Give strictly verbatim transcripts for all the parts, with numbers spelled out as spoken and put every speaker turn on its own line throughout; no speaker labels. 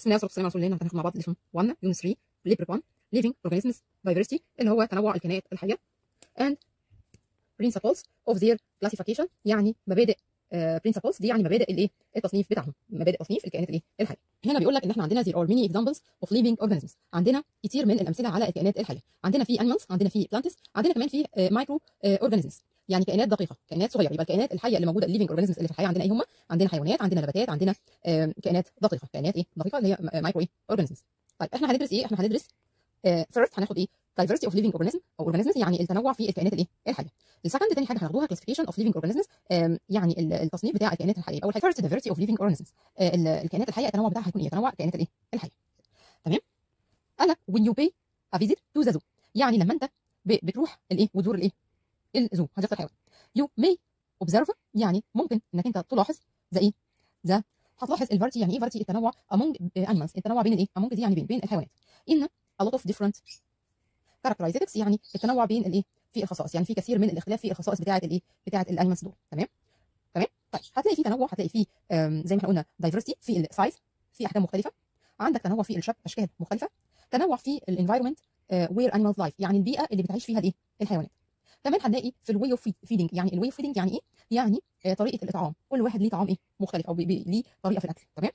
بسم الله والصلاه والسلام على رسول الله. هناخد مع بعض ليسون واحد يونت ثلاثة ليبر واحد living organisms diversity اللي هو تنوع الكائنات الحيه and principles of their classification، يعني مبادئ uh, principles دي يعني مبادئ الايه التصنيف بتاعهم، مبادئ تصنيف الكائنات الايه الحيه. هنا بيقول لك ان احنا عندنا there are many examples of living organisms، عندنا كتير من الامثله على الكائنات الحيه. عندنا في animals، عندنا في plants، عندنا كمان في مايكرو organisms يعني كائنات دقيقه، كائنات صغيره. يبقى الكائنات الحيه اللي موجوده الليفنج اورجانيزمز اللي في الحياه عندنا ايه هم؟ عندنا حيوانات، عندنا نباتات، عندنا كائنات دقيقه، كائنات ايه دقيقه اللي هي مايكرو ايه اورجانيزمز. طيب احنا هندرس ايه؟ احنا هندرس فيرست هناخد ايه؟ diversity of living organism او organisms يعني التنوع في الكائنات الايه الحيه. السكند تاني حاجه هناخدوها classification of living organisms يعني التصنيف بتاع الكائنات الحيه. اول حاجه first diversity of living organisms الكائنات الحيه التنوع بتاعها هيكون ايه؟ تنوع الكائنات الايه الحيه. تمام؟ انا when you pay a visit to the zoo يعني لما انت بتروح الايه وتزور الايه الزو، حديقه الحيوان. you may observe يعني ممكن انك انت تلاحظ زي ايه؟ ذا هتلاحظ الفارتي. يعني ايه فارتي؟ التنوع among animals، التنوع بين الايه among دي يعني بين بين الحيوانات. ان a lot of different characteristics يعني التنوع بين الايه في الخصائص، يعني في كثير من الاختلاف في الخصائص بتاعه الايه بتاعه الانيمالز دول. تمام تمام. طيب هتلاقي في تنوع، هتلاقي في زي ما احنا قلنا diversity في السايز، في احجام مختلفه. عندك تنوع في الشكل، اشكال مختلفه. تنوع في الانفايرمنت وير انيمالز لايف يعني البيئه اللي بتعيش فيها الايه الحيوانات. كمان هنلاقي في الواي اوف فيدنج يعني الواي اوف فيدنج يعني ايه؟ يعني آه طريقه الاطعام، كل واحد ليه طعام ايه مختلف او ليه طريقه في الاكل. تمام.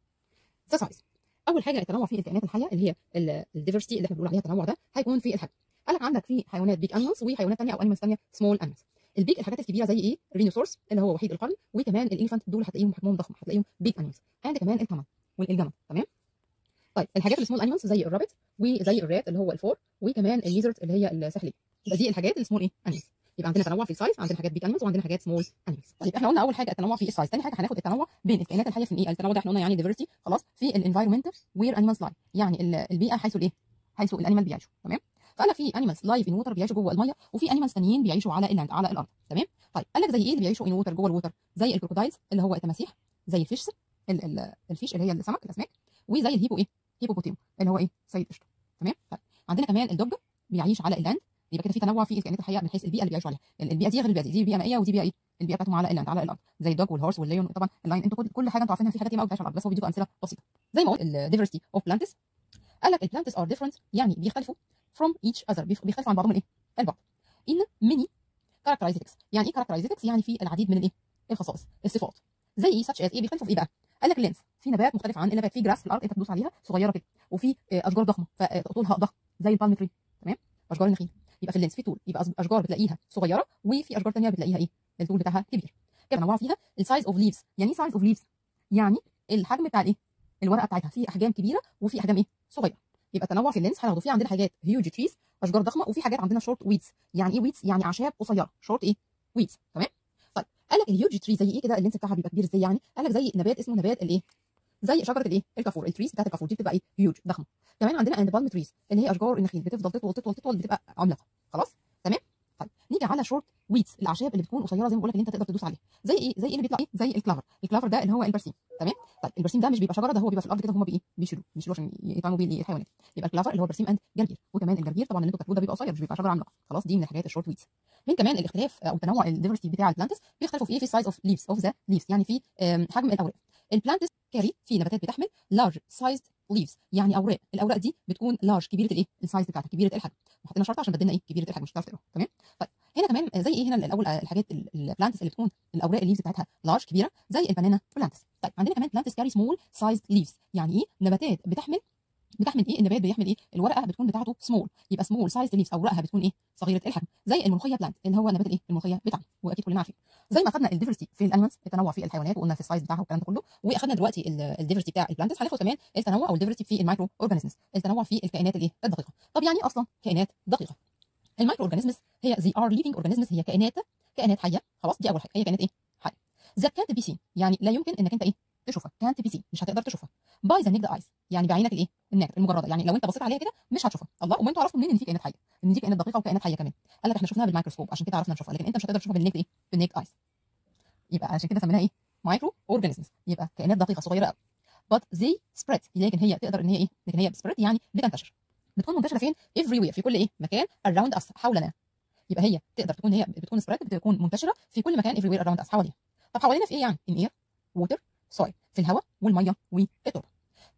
ذا سايز اول حاجه التنوع في الكائنات الحيه اللي هي الديفرستي اللي احنا بنقول عليها التنوع ده هيكون في الحجم. قال لك عندك في حيوانات بيج انيمالز وحيوانات ثانيه او انيمالز ثانيه سمول انيمالز. البيج الحاجات الكبيره زي ايه؟ الرينوسورس اللي هو وحيد القرن، وكمان الانفانت دول هتلاقيهم حجمهم ضخم، هتلاقيهم بيج انيمالز. عند كمان الكمان والجمل. تمام. طيب الحاجات السمول انيمالز زي الرابت وزي الرات اللي هو الفور، وكمان الليزرد اللي هي السحليه. يبقى دي الحاجات السمول ايه انيمالز. يبقى عندنا تنوع في السايز، عندنا حاجات بيج انيمالز وعندنا حاجات سمول انيمالز. طيب احنا قلنا اول حاجه التنوع في السايز، ثاني حاجه هناخد التنوع بين الكائنات الحيه في ايه؟ التنوع ده احنا قلنا يعني ديفرستي خلاص في الانفايرمنت وير انيمالز لايف يعني البيئه حيث الايه؟ حيث الانيمال بيعيشوا. تمام. فقال لك في انيمالز لايف ان ووتر بيعيشوا جوه الميه، وفي انيمالز ثانيين بيعيشوا على اللاند على الارض. تمام. طيب قال لك زي ايه اللي بيعيشوا ان ووتر جوه الووتر؟ زي الكروكودايلز اللي هو التماسيح، زي الفيش الفيش اللي هي السمك الاسماك، وزي الهيبو ايه؟ هيبوبوتيم اللي هو ايه؟ سيد قشطه. تمام. طيب عندنا كمان الدوج بيعيش على اللاند. يبقى كده في تنوع في الكائنات الحيه من حيث البيئه اللي بيعيشوا عليها. البيئه دي غير البيئه دي، دي بيئه مائيه ودي بيئه ايه؟ البيئه بتاعتهم على اللاند على الارض، زي الدوج والهورس والليون. طبعا اللاين انتوا كل حاجه انتوا عارفينها، في حاجات ياما بتعيش على الارض بس هو بيديكوا امثله بسيطه. زي ما قلت الديفرستي اوف بلانتس، قال لك البلانتس ار ديفرنت يعني بيختلفوا from each other بيختلفوا عن بعضهم الايه؟ البعض. in many characteristics يعني ايه characteristics؟ يعني في العديد من الايه؟ الخصائص الصفات. زي ايه؟ such as ايه؟ بيختلفوا في ايه بقى؟ قال لك اللينس، في نبات مختلف عن النبات، في جراس في الارض انت بتدوس عليها صغيره كده، وفي اشجار ضخمه فطولها ضخم زي البالم تري. تمام. اشجار النخيل. يبقى في اللينس في طول، يبقى اشجار بتلاقيها صغيره وفي اشجار ثانيه بتلاقيها ايه؟ الطول بتاعها كبير. كده نوع فيها السايز اوف ليفز. يعني ايه سايز اوف ليفز؟ يعني الحجم بتاع الايه؟ الورقه بتاعتها، في احجام كبيره وفي احجام ايه؟ صغيره. يبقى التنوع في اللينس هناخده فيه عندنا حاجات هيوج تريز اشجار ضخمه، وفي حاجات عندنا شورت ويدز. يعني ايه ويدز؟ يعني اعشاب قصيره، شورت ايه؟ ويدز. تمام. طيب قال لك الهيوج تري زي ايه كده؟ اللينس بتاعها بيبقى كبير ازاي يعني؟ قال لك زي نبات اسمه نبات الايه؟ زي شجره الايه؟ الكافور. التريز بتاعت الكافور دي بتبقى ايه؟ هيوج ضخمه. كمان عندنا اند بالم تريز اللي هي اشجار النخيل، بتفضل تطول تطول تطول بتبقى عملاقه. خلاص؟ تمام؟ طيب نيجي على شورت ويدز، الاعشاب اللي بتكون قصيره زي ما بقول لك اللي انت تقدر تدوس عليها. زي ايه؟ زي ايه اللي بيطلع ايه؟ زي الكلافر. الكلافر ده اللي هو البرسيم. تمام؟ طيب البرسيم ده مش بيبقى شجره، ده هو بيبقى في الارض كده، هم بايه؟ بيشيلوه بيشيلوه عشان يطعموا بيه الحيوانات. يبقى الكلافر اللي هو برسيم اند جرجير. وكمان الجرجير طبعا اللي انتوا بتاكلوه ده بيبقى قصير، مش بيبقى شجره عملاقه. خلاص؟ دي من الحاجات الشورت ويدز. من كمان الاختلاف او تنوع الديفرستي بتاع البلانتس بيختلفوا في ايه؟ في السايز اوف ليفز اوف ذا ليفز يعني في حجم الاوراق. البلانتس كاري في نباتات بتحمل لارج سايزد ليفز يعني اوراق، الاوراق دي بتكون لارج كبيره الايه؟ السايز بتاعتها كبيره الحجم. وحطينا شرط عشان بدلنا ايه؟ كبيره الحجم مش هتعرف تقراها. تمام. طيب هنا كمان زي ايه؟ هنا الاول الحاجات البلانتس اللي بتكون الاوراق الليفز بتاعتها لارج كبيره زي البنانا بلانتس. طيب عندنا كمان بلانتس كاري سمول سايزد ليفز يعني ايه؟ نباتات بتحمل بتحمل ايه؟ النبات بيحمل ايه؟ الورقه بتكون بتاعته سمول، يبقى سمول سايز ليفز اوراقها بتكون ايه؟ صغيره الحجم. زي الملوخيه بلانت اللي هو نبات الايه؟ الملوخيه بتاعنا، واكيد كلنا عارفين. زي ما اخذنا الديفرستي في الانيمالز التنوع في الحيوانات وقلنا في السايز بتاعها والكلام ده كله، واخذنا دلوقتي الديفرستي بتاع البلانتس، هناخد كمان التنوع او الديفرستي في المايكرو اورجانيزمز، التنوع في الكائنات الايه؟ الدقيقه. طب يعني اصلا كائنات دقيقه؟ المايكرو اورجانيزمز هي زي ار ليفينج اورجانيزمز، هي كائنات كائنات حيه. خلاص؟ دي اول حاجه، هي كائنات ايه؟ حيه. ذات كانت بي سين يعني لا يمكن انك انت ايه؟ تشوفها. كانت بي سين مش هتقدر تشوفها. باي ذا نيكد ايز يعني بعينك الايه؟ الناكد المجرده، يعني لو انت بصيت عليها كده مش هتشوفها. الله، وما انتوا عرفتوا منين ان في كائنات حيه؟ ان دي كائنات دقيقه وكائنات حيه كمان؟ قال لك احنا شفناها بالميكروسكوب عشان كده عرفنا نشوفها، لكن انت مش هتقدر تشوفها بالنيكد ايه؟ بالنيكد ايز. يبقى عشان كده سميناها ايه؟ مايكرو اورجانيزمز، يبقى كائنات دقيقه صغيره قوي. but they spread لكن هي تقدر ان هي ايه؟ لكن هي spread يعني بتنتشر. بتكون منتشره فين؟ everywhere في كل ايه؟ مكان around us حولنا. يبقى هي تقدر تكون هي بتكون spread بتكون منتشره في كل مكان everywhere around us حوالينا. طب حوالينا في ايه يعني؟ in air water soil في الهواء والميه والتربه.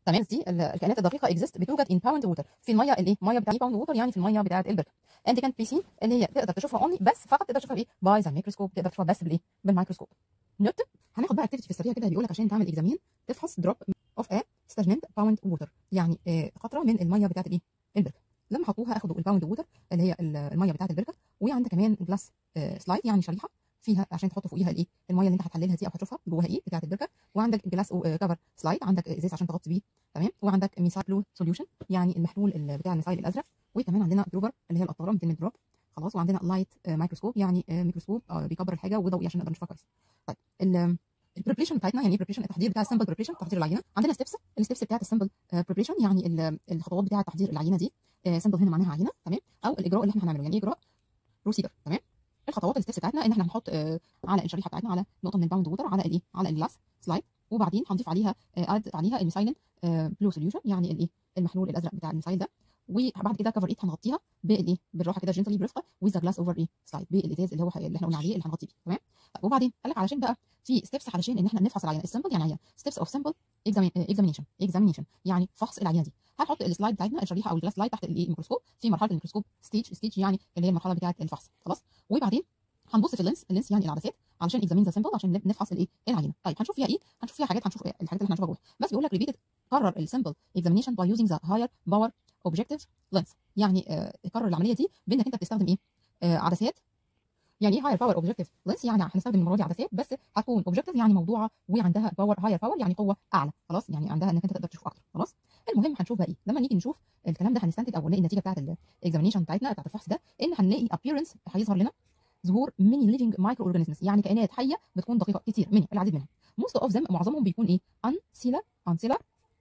تمام. دي ال- الكائنات الدقيقه اكزيست بتوجد ان باوند ووتر، في الميه الايه، الميه بتاعت باوند ووتر يعني في الميه بتاعت البركه. اند كانت بي سين اللي هي تقدر تشوفها اونلي بس فقط تقدر تشوفها بايه، باي ذا ميكروسكوب، تقدر تشوفها بس بالايه، بالميكروسكوب. نوت هناخد بقى اكتيفيتي في السريع كده، بيقول لك عشان تعمل اكزامين تفحص دروب اوف ا ستاجننت باوند ووتر، يعني آه، قطره من الميه بتاعت الايه، البركه. لما حطوها اخدوا الباوند ووتر اللي هي ال- الميه بتاعت البركه، وعندك كمان جلاس سلايد يعني شريحه فيها عشان تحط فوقيها الايه، الميه اللي انت هتحللها دي او هتشوفها جواها ايه بتاعت البركه، وعندك جلاس كفر سلايد، عندك ازاز عشان تغطي بيه، تمام، وعندك ميثايل بلو سوليوشن يعني المحلول ال- بتاع الميثايل الازرق، وكمان عندنا دروبر اللي هي القطاره ميتين دروب، خلاص، وعندنا لايت مايكروسكوب يعني آه، ميكروسكوب آه، بيكبر الحاجه وضوئي عشان نقدر نشوفها كويس. طيب ال البريبريشن بتاعتنا يعني ايه بريبريشن، التحضير بتاع السامبل بريبريشن، تحضير العينه. عندنا ستيبس، الستيبس بتاعت السامبل بريبريشن يعني ال- الخطوات بتاعه تحضير العينه دي. سامبل هنا معناها عينه، تمام، او الاجراء اللي احنا هنعمله، يعني ايه اجراء، بروسيدر، تمام. الخطوات الستيبس بتاعتنا ان احنا هنحط آه، على الشريحه بتاعتنا على نقطه من الباوند ووتر على الايه، على الجلاس سلايد، وبعدين هنضيف عليها اد عليها الميثايلين بلو سوليوشن يعني الايه، المحلول الازرق بتاع الميثايل ده، وبعد كده كفر ايت هنغطيها بالايه، بالراحه كده جنتلي برفقه، وذ جلاس اوفر ايه سلايد، بالازاز اللي هو اللي احنا قلنا عليه اللي هنغطي بيه، تمام. طيب وبعدين قال لك علشان بقى في ستيبس علشان ان احنا نفحص العينه السامبل، يعني عينه ستيبس اوف سامبل اكزامينيشن اكزامينيشن يعني فحص العينه دي. هنحط السلايد بتاعتنا الشريحه او الجلاس سلايد تحت الايه، الميكروسكوب، في مرحله الميكروسكوب ستيج، ستيج يعني اللي هي المرحله بتاعه الفحص، خلاص. وبعدين هنبص في اللينس، اللينس يعني العدسات، علشان اكزامين ذا سامبل، عشان نفحص الايه، العينه. طيب هنشوف فيها ايه، هنشوف فيها حاجات، هنشوف إيه؟ الحاجات اللي احنا هنشوفها جوه، بس بيقول لك ريبيتد، كرر السامبل اكزامينيشن باي يوزنج ذا هاير باور اوبجكتيف لينس، يعني آه كرر العمليه دي بانك انت بتستخدم ايه، آه عدسات. يعني ايه هاير باور اوبجكتيف لينس، يعني هنستخدم المره دي عدسات بس هتكون اوبجكتيف يعني موضوعه وعندها باور، هاير باور يعني قوه اعلى، خلاص، يعني عندها انك انت تقدر تشوف اكتر، خلاص. المهم هنشوف بقى ايه لما نيجي نشوف الكلام ده، هنستنتج او نلاقي النتيجه بتاعه الاكزامينيشن بتاعتنا بتاعه الفحص ده، ان هنلاقي appearance هيظهر لنا ظهور ميني ليفنج مايكرو اورجانيزمز، يعني كائنات حيه بتكون دقيقه كتير، من العديد منها. موست اوف ذم معظمهم بيكون ايه، انسيلر انسيلر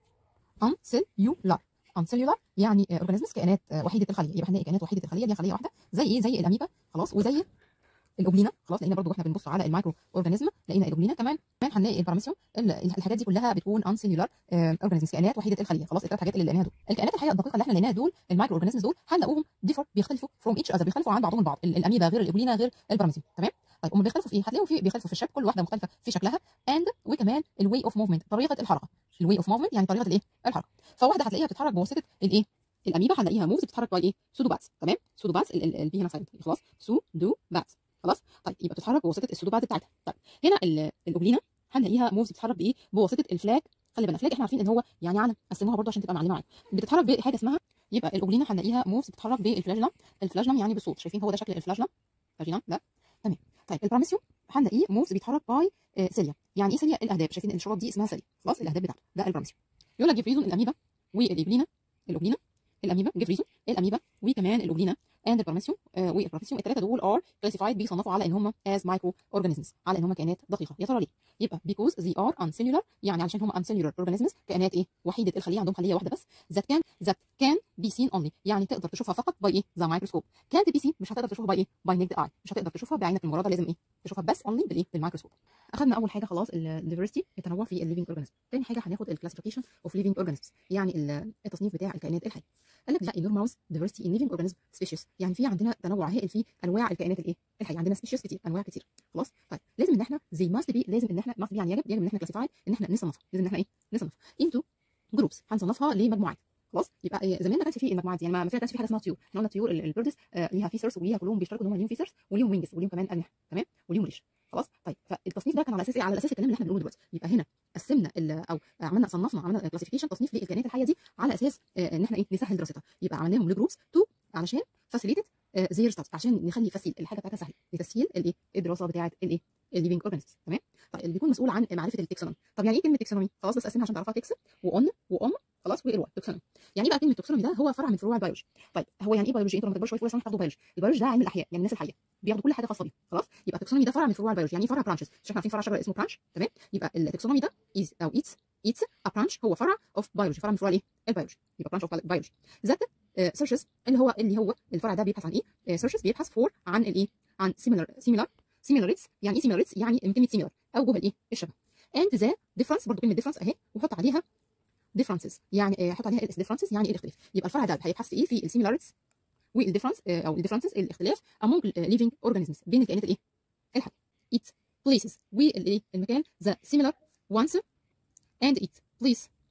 انسيلولار انسيلولار يعني اورجانيزمز، كائنات آه، وحيده الخليه، يبقى هنلاقي كائنات وحيده الخليه، دي خليه واحده، زي ايه، زي الاميبا، خلاص، وزي الاوبلينا، خلاص، لقينا برضو واحنا بنبص على المايكرو اورجانيزم لقينا الاوبلينا، كمان كمان هنلاقي الباراميسيوم، الحاجات دي كلها بتكون ان سيلولار اورجانيزمز، كائنات وحيده الخليه، خلاص. الثلاث حاجات اللي لقيناها دول، الكائنات الحيه الدقيقه اللي احنا لقيناها دول، المايكرو اورجانيزمز دول، هنلاقوهم ديفر، بيختلفوا فروم ايتش اذر، بيختلفوا عن بعضهم البعض، الاميبا غير الاوبلينا غير الباراميسيوم، تمام. طيب هم بيختلفوا في ايه، هتلاقيهم في بيختلفوا في الشكل، كل واحده مختلفه في شكلها، اند وكمان الواي اوف موفمنت، طريقه الحركه، الواي اوف موفمنت يعني طريقه الايه، الحركه. فواحده هتلاقيها بتتحرك بواسطه الايه، الاميبا هنلاقيها موفز بتتحرك باي ايه، سودوباتس، تمام، سودوباتس البي هنا سايلنت، خلاص، سودوباتس، خلاص. طيب يبقى بتتحرك بواسطه السودوبات بتاعتها. طيب هنا الاوبلينا هنلاقيها موفز بتتحرك بايه، بواسطه الفلاج. خلي بالنا الفلاج احنا عارفين ان هو يعني علم، قسموها برضه عشان تبقى معلومه معاك، بتتحرك بحاجه اسمها، يبقى الاوبلينا هنلاقيها موفز بتتحرك بالفلاجلم، الفلاجلم يعني بالصوت، شايفين هو ده شكل الفلاجلم، فلاجلم ده، تمام. طيب الباراميسيوم هنلاقيه موفز بيتحرك باي آه سيليا، يعني ايه سيليا، الاهداب، شايفين الشرط دي اسمها سيليا، خلاص، الاهداب بتاعته ده الباراميسيوم. يقول لك جيف ريزون الاميبا والاوبلينا، الاوبلينا الاميبا جيف ريزون الاميبا وكمان الاوبلينا اند الباراميسيوم آه والباراميسيوم، الثلاثه دول ار كلاسيفايد، بيصنفوا على ان هم از مايكرو اورجانيزمز، على ان هم كائنات دقيقه. يا ترى ليه؟ يبقى because they are uncellular، يعني علشان هم uncellular organisms، كائنات ايه، وحيده الخليه، عندهم خليه واحده بس، that can that can be seen only، يعني تقدر تشوفها فقط باي ايه، ذا مايكروسكوب. can't be seen مش هتقدر تشوفها باي ايه، باي نيكد اي، مش هتقدر تشوفها بعينك المجرده، لازم ايه، تشوفها بس only بالايه، بالميكروسكوب. اخذنا اول حاجه خلاص الديفرستي، التنوع في الليفنج اورجانيزم. ثاني حاجه هناخد الكلاسيفيكيشن اوف ليفنج اورجانيزمز، يعني التصنيف بتاع الكائنات الحيه. قال لك لا enormous diversity in living organism species، يعني في عندنا تنوع هائل في انواع الكائنات الايه، الحيه، عندنا سبيشيز كتير، انواع كتير، خلاص. طيب لازم ان احنا زي ماست بي، لازم ان احنا ماست بي يعني يجب يجب ان احنا كلاسيفاي، ان احنا نصنفها، لازم ان احنا ايه، نصنفها into جروبس، هنصنفها لمجموعات، خلاص. يبقى زمان ما كانش في المجموعات دي، يعني ما كانش في حاجه اسمها طيور، احنا قلنا الطيور البيردز آه ليها فيسرز وليها كلهم بيشتركوا ان هم ليهم فيسرز وليهم وينجز وليهم كمان اجنحه، تمام، وليهم ريش، خلاص. طيب فالتصنيف ده كان على اساس ايه، على اساس الكلام اللي احنا بنقوله دلوقتي. يبقى هنا قسمنا او عملنا صنفنا عملنا كلاسيفيكيشن، تصنيف للكائنات الحيه دي على اساس آه ان احنا ايه، نسهل دراستها، يبقى عملناهم لجروبس تو علشان فاسيليتد زير ستادي، عشان نخلي فاسيل الحاجه بتاعتها سهله لتسهيل الايه، الدراسه بتاعه الايه، الليفنج اورجانيزمز، تمام. طيب اللي بيكون مسؤول عن معرفه التكسونومي. طب يعني ايه كلمه تكسونومي، خلاص بس قسمها عشان تعرفها، تكس وأن وام، خلاص، وايروا تكسونومي. يعني ايه بقى كلمه تكسونومي، ده هو فرع من فروع البيولوجي. طيب هو يعني ايه بيولوجي، انتوا لما تكبروا شويه في سنه تاخدوا بيولوجي، البيولوجي ده علم الاحياء، يعني الناس الحيه بياخدوا كل حاجه خاصه بيها، خلاص. يبقى التكسونومي ده فرع من فروع البيولوجي، يعني فرع برانشز، مش احنا عارفين فرع شجره اسمه برانش، تمام. يبقى التكسونومي ده از او ايتس ايتس ا برانش، هو فرع اوف بيولوجي، فرع من فروع الايه، البيولوجي، يبقى برانش اوف بيولوجي. ذات سيرشز اللي هو اللي هو الفرع ده بيبحث عن ايه، سيرشز بيبحث فور عن الايه، عن سيميلر سيميلر سيميلاريتس، يعني ايه سيميلاريتس، يعني من كلمه سيميلر اوجه الايه، الشبه. اند ذا ديفرنس، برضه كلمه ديفرنس اهي، وحط عليها differences، يعني حط عليها differences يعني الاختلاف. يبقى الفرع ده هيبحث في ايه، في السيميلاريتيز والديفرنس او الديفرنسز، الاختلاف among living organisms، بين الكائنات الايه، الحيه. it places، والايه، المكان the similar ones and it place and it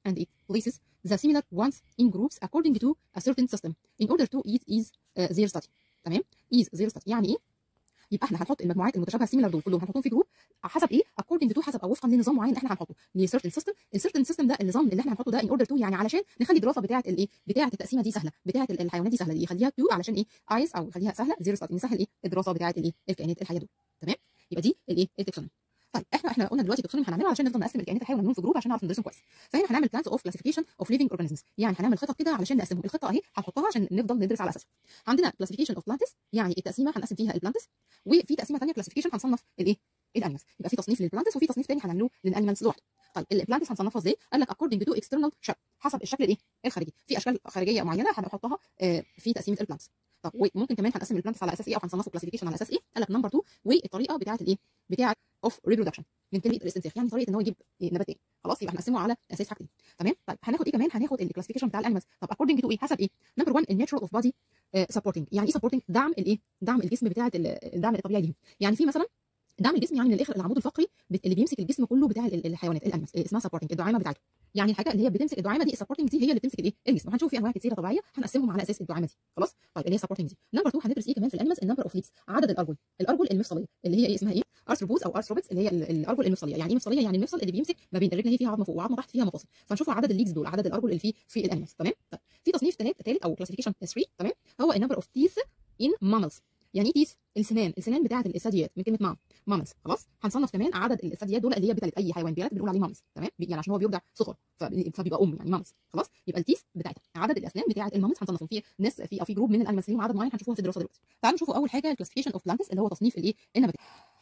places the similar ones in groups according to a certain system in order to ease is uh, their study. تمام؟ ease their study يعني ايه؟ يبقى احنا هنحط المجموعات المتشابهه السيميلر دول كلهم هنحطهم في جروب حسب ايه؟ according to حسب او وفقا لنظام معين احنا هنحطه لسيرتن سيستم. السيرتن سيستم ده النظام اللي احنا هنحطه ده in order to يعني علشان نخلي الدراسه بتاعه الايه؟ بتاعه التقسيمه دي سهله، بتاعه الحيوانات دي سهله، يخليها تو علشان ايه؟ عايز او يخليها سهله زيرو ستادي، نسهل ايه؟ الدراسه بتاعه الايه؟ الكائنات الحيه دول. تمام؟ يبقى دي الايه؟ التكسونومي. طيب احنا احنا قلنا دلوقتي التكسونومي هنعمله علشان نفضل نقسم الكائنات الحيه ونعملهم في جروب عشان نعرف ندرسهم كويس. فهنا هنعمل بلانز اوف كلاسيفيكيشن اوف ليفينج اورجانيزمز، يعني هنعمل خطط كده علشان نقسمهم. الخطه اهي هنحطها عشان نفضل ندرس على اساسها. عندنا كلاسيفيكيشن اوف بلانتس يعني التقسيمه هنقسم فيها البلانتس، وفي تقسيمه ثانيه كلاسيفيكيشن هنصنف الايه؟ الانيمالز. يبقى في تصنيف للبلانتس وفي تصنيف ثاني هنعمله للانيمالز لوحده. طيب البلانتس هنصنفها ازاي؟ قال لك according to external shape حسب الشكل الايه؟ الخارجي. في اشكال خارجيه معينه هنحطها آه في تقسيمه البلانتس. طب وممكن كمان هنقسم البلانتس على اساس ايه او هنصنفه كلاسيفيكيشن على اساس ايه؟ قال لك نمبر اتنين والطريقه بتاعه الايه؟ بتاعه اوف ريبرودكشن من كلمه الاستنساخ، يعني طريقه ان هو يجيب نبات ايه. خلاص يبقى هنقسمه على اساس حاجتين. تمام؟ طيب هناخد ايه كمان؟ هناخد الكلاسيفيكيشن بتاع الانيمالز. طب according to ايه؟ حسب ايه؟ نمبر واحد الناتشرال اوف بادي سبورتنج، يعني ايه سبورتنج؟ دعم الايه؟ دعم الجسم بتاعه الدعم الطبيعي ليهم. يعني في مثلا دعم الجسم يعني من الاخر العمود الفقري اللي بيمسك الجسم كله بتاع الحيوانات الانيمالز اسمها سبورتنج، الدعامه بتاعته. يعني الحاجه اللي هي بتمسك الدعامه دي السبورتنج دي هي اللي بتمسك الايه؟ الجسم. وهنشوف في انواع كتيره طبيعيه هنقسمهم على اساس الدعامه دي. خلاص؟ طيب اللي هي سبورتنج دي. نمبر اتنين هندرس ايه كمان في الانيمالز؟ النمبر اوف ليبس، عدد الارجل، الارجل المفصليه اللي هي ايه اسمها ايه؟ ارثروبودز او ارثروبتس اللي هي الارجل المفصليه. يعني ايه مفصليه؟ يعني المفصل اللي بيمسك ما بين الرجل هي فيها عظمه فوق وعظمه تحت فيها مفاصل. فنشوف عدد الليجز دول، عدد الارجل اللي في في الانيمالز. تمام؟ طيب في تصنيف ثالث او كلاسيفيكيشن ثلاثة. تمام؟ هو النمبر اوف تيث ان ماملز. يعني ايه تيث؟ السنان، السنان بتاعه الثدييات من كلمه مام ماملز. خلاص؟ هنصنف كمان عدد الثدييات دول اللي هي بتلد اي حيوان بيلد بنقول عليه ماملز. تمام؟ يعني عشان هو بيرضع صغر فبيبقى ام يعني ماملز. خلاص؟ يبقى التيث بتاعتها عدد الاسنان بتاعه الماملز هنصنفهم في ناس في او في جروب من الانيمالز ليهم عدد معين هنشوفهم في الدراسه دلوقتي. تعالوا نشوفوا اول حاجه الكلاسيفيكيشن اوف بلانتس اللي هو تصنيف الايه؟ النباتات.